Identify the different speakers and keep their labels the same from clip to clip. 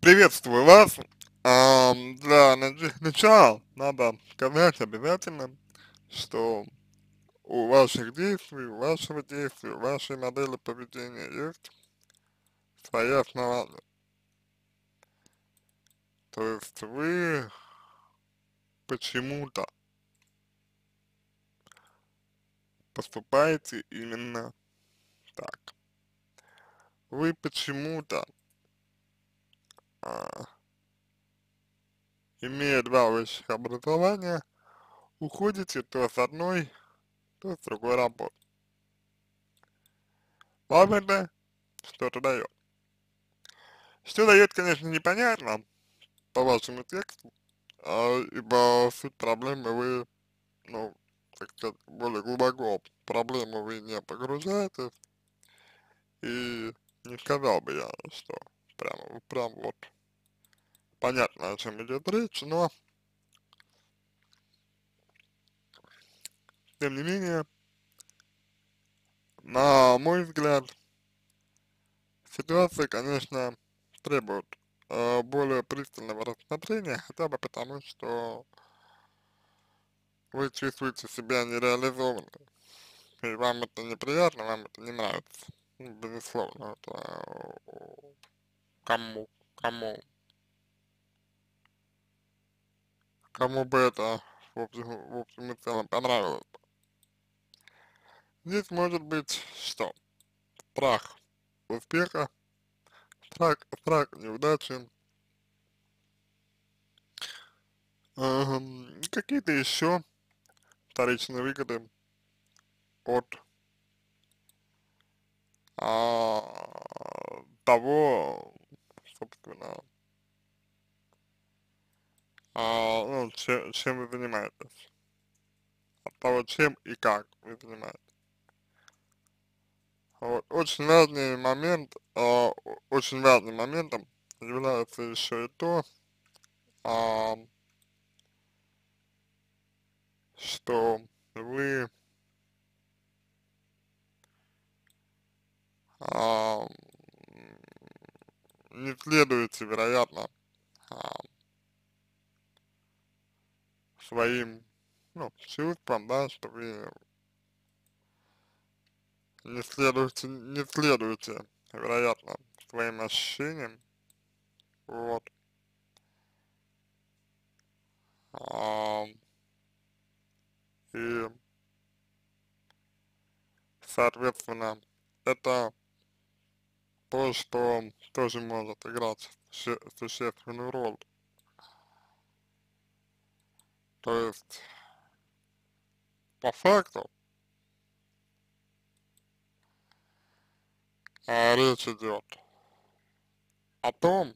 Speaker 1: Приветствую вас. Для начала надо сказать обязательно, что у ваших действий, у вашего действия, у вашей модели поведения есть свои основания. То есть вы почему-то поступаете именно так. Вы почему-то, а, имея два высших образования, уходите то с одной, то с другой работы. Вам это что-то дает. Что дает, конечно, непонятно по вашему тексту, ибо суть проблемы вы, ну, так сказать, более глубоко в проблему вы не погружаетесь, и не сказал бы я, что прям вот понятно, о чем идет речь, но, тем не менее, на мой взгляд, ситуация, конечно, требует более пристального рассмотрения, хотя бы потому, что вы чувствуете себя нереализованным, и вам это неприятно, вам это не нравится. Ну, безусловно, это кому, кому, кому бы это в общем и целом понравилось. Здесь может быть что? Страх успеха, страх неудачи, какие-то еще вторичные выгоды от того, собственно, ну, чем вы занимаетесь, от того, чем и как вы занимаетесь. Вот. Очень важным моментом является еще и то, а, что вы а, не следуете, вероятно, а, своим, ну, чувствам, да, что вы не следуете, вероятно, своим ощущениям, вот, а, и, соответственно, это то, что тоже может играть существенную роль. То есть, по факту, речь идет о том,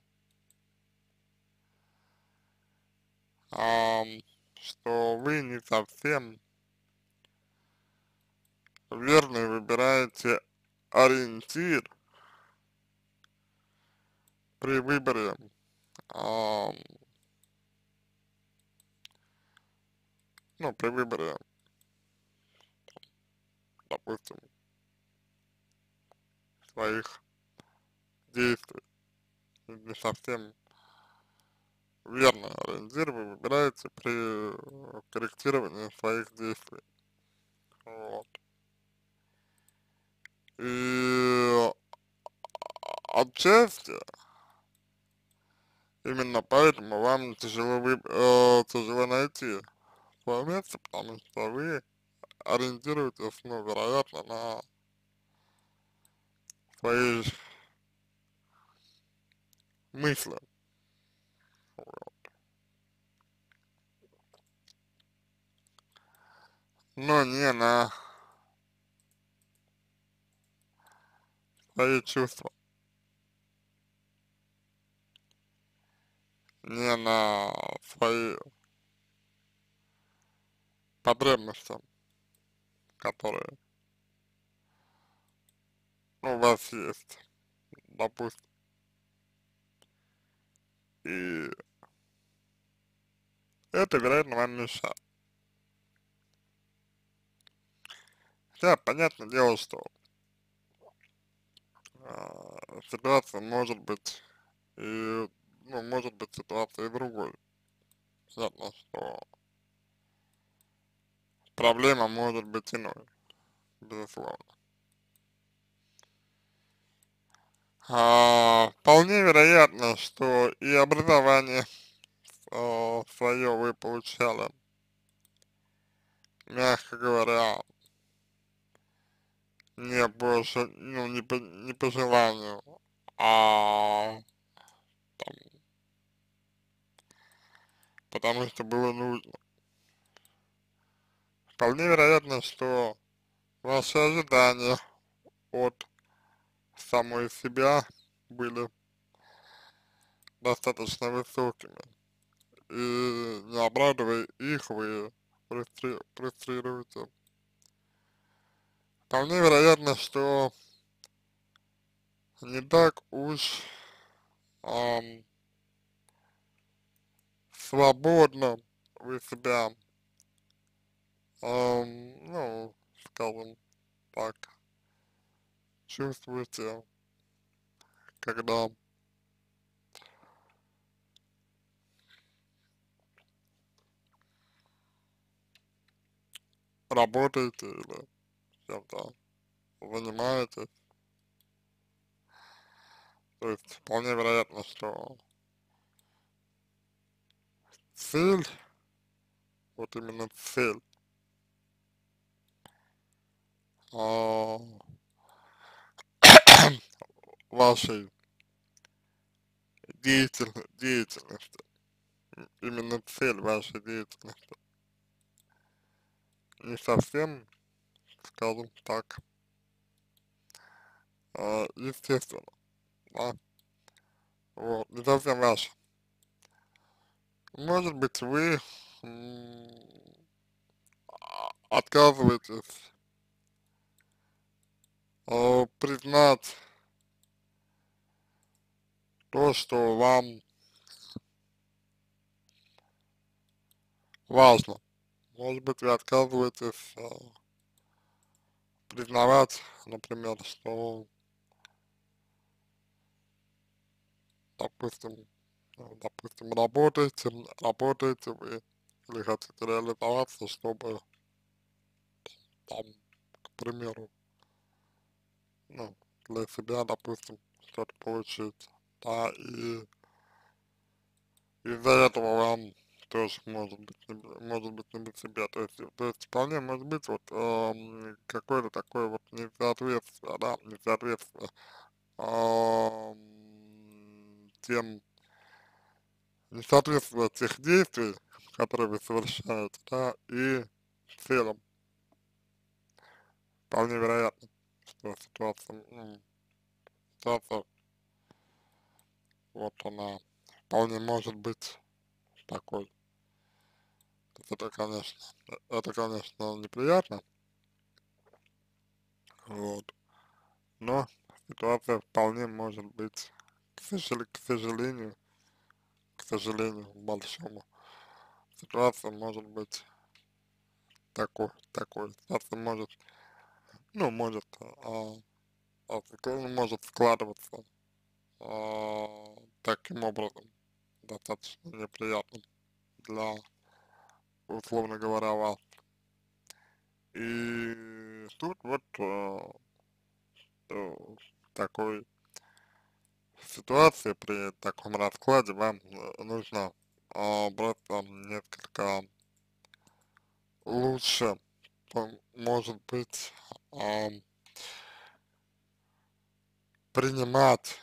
Speaker 1: что вы не совсем верно выбираете ориентир при выборе, ам, ну, при выборе, допустим, своих действий. Не совсем верный ориентир вы выбираете при корректировании своих действий. Вот. И отчасти именно поэтому вам тяжело найти свое место, потому что вы ориентируетесь, ну, вероятно, на свои мысли, но не на свои чувства, не на свои потребности, которые, ну, у вас есть, допустим. И это, вероятно, вам мешает. Хотя, понятное дело, что ситуация может быть и ну, может быть ситуация и другой. Понятно, что проблема может быть иной, безусловно. Вполне вероятно, что и образование свое вы получали, мягко говоря, не больше, ну, не по желанию, а там, потому что было нужно. Вполне вероятно, что ваши ожидания от самой себя были достаточно высокими, и не оправдывая их, вы фрустрируете. Вполне вероятно, что не так уж ам, свободно вы себя, ну, скажем так, чувствуете, когда работаете или чем-то занимаетесь. То есть вполне вероятно, что цель, вот именно цель а, вашей деятельности, именно цель вашей деятельности, не совсем, скажем так, естественно, да, вот, не совсем ваша. Может быть, вы отказываетесь признать то, что вам важно. Может быть, вы отказываетесь признавать, например, что, допустим, допустим, работаете вы или хотите реализоваться, чтобы, там, к примеру, ну, для себя, допустим, что-то получить, да, и из-за этого вам тоже может быть не быть себя, то есть вполне может быть вот какое-то такое вот несоответствие, да, несоответствие тем, несоответствие тех действий, которые вы совершаете, да, и целям. Вполне вероятно, что ситуация, ну, ситуация, вот она вполне может быть такой. То есть это, конечно, неприятно, вот, но ситуация вполне может быть, к сожалению, большому, ситуация может быть такой, ситуация может, ну, может складываться таким образом, достаточно неприятным для, условно говоря, вас. И тут вот э, такой ситуации при таком раскладе вам нужно просто несколько лучше, может быть, принимать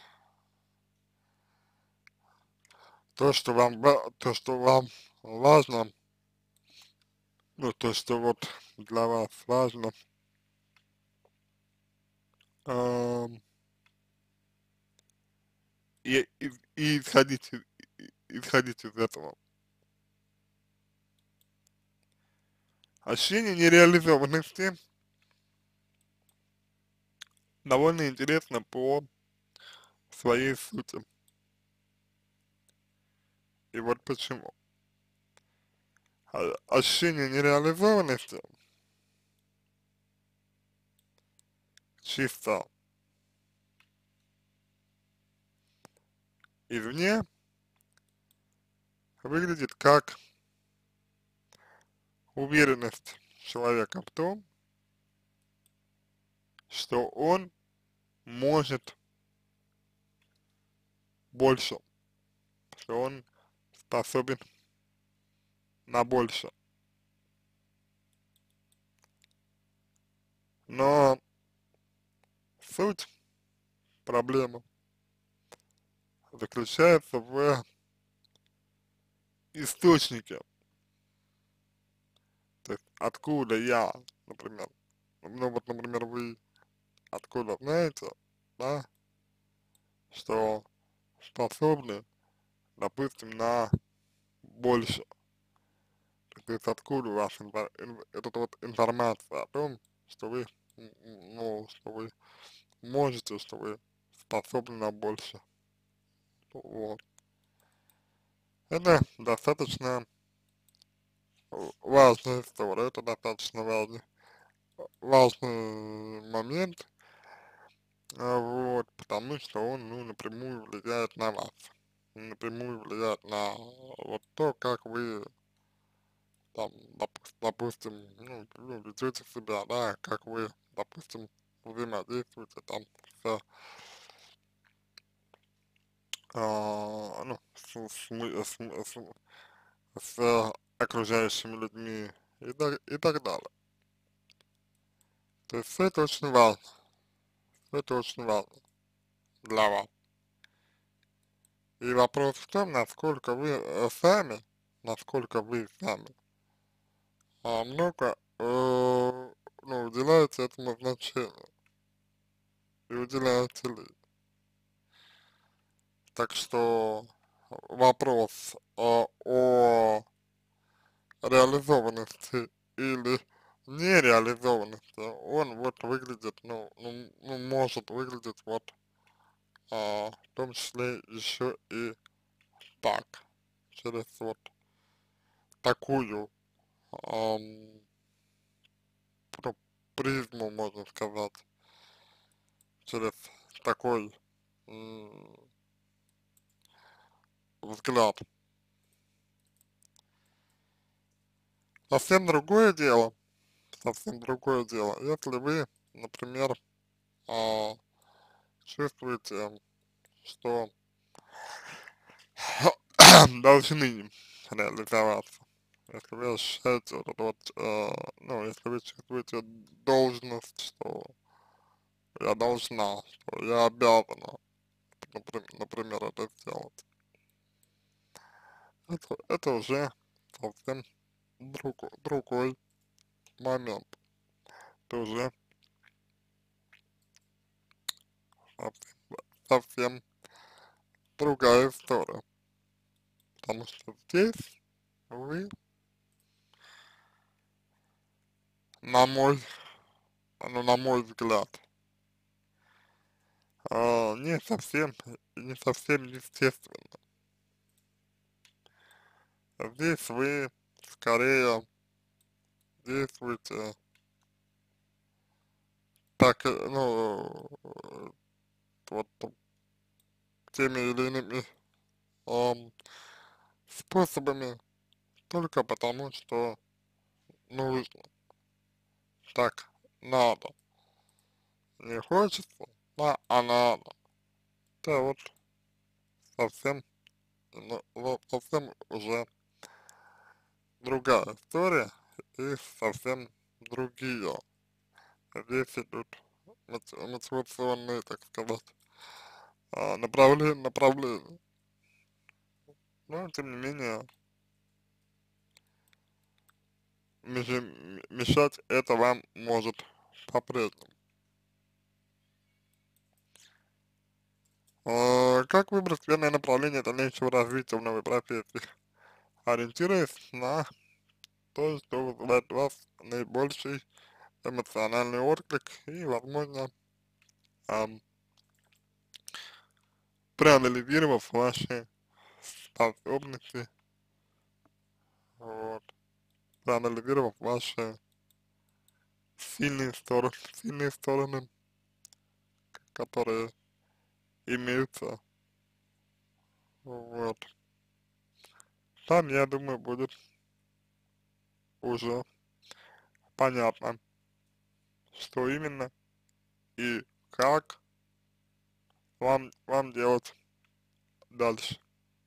Speaker 1: то, что вам важно, ну, то, что вот для вас важно, ам, и исходить из этого. Ощущение нереализованности довольно интересно по своей сути. И вот почему. Ощущение нереализованности чисто извне выглядит как уверенность человека в том, что он может больше, что он способен на больше. Но суть проблемы заключается в источнике, то есть откуда я, например, ну вот, например, вы откуда знаете, да, что способны, допустим, на больше. То есть откуда у вас эта вот информация о том, что вы, ну, что вы можете, что вы способны на больше. Вот. Это достаточно важная история, это достаточно важный момент, вот, потому что он, ну, напрямую влияет на вас, напрямую влияет на вот то, как вы там, допустим, ну, ведете себя, да, как вы, допустим, взаимодействуете там с, ну, с окружающими людьми и так далее. То есть все это очень важно, это очень важно для вас. И вопрос в том, насколько вы сами много, ну, уделяете этому значение и уделяете ли. Так что вопрос о реализованности или нереализованности, он вот выглядит, может выглядеть вот, в том числе еще и так, через вот такую, ам, ну, призму, можно сказать, через такой м, взгляд. Совсем другое дело, совсем другое дело, если вы, например, а, чувствуете, что должны реализоваться. Если вы ощущаете вот это вот, ну, если вы чувствуете должность, что я должна, что я обязана, например, это сделать, это уже совсем другой момент. Это уже совсем другая история. Потому что здесь вы, на мой, ну, на мой взгляд, не совсем естественно. Здесь вы скорее действуете так, вот теми или иными ам, способами только потому, что нужно, так надо. Не хочется, а надо. Это вот совсем, вот совсем уже другая история и совсем другие. Здесь идут мотивационные, так сказать, направления. Но, тем не менее, мешать это вам может по-прежнему. Как выбрать верное направление дальнейшего развития в новой профессии? Ориентируясь на то, что вызывает у вас наибольший эмоциональный отклик и, возможно, ам, проанализировав ваши способности, вот, проанализировав ваши сильные стороны, которые имеются, вот, там, я думаю, будет уже понятно, что именно и как вам делать дальше.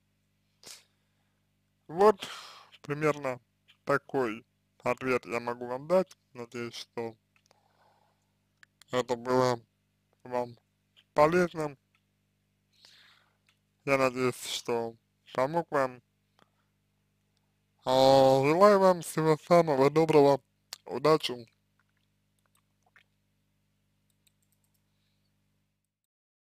Speaker 1: Вот примерно такой ответ я могу вам дать. Надеюсь, что это было вам полезно. Я надеюсь, что помог вам. Желаю вам всего самого доброго, удачи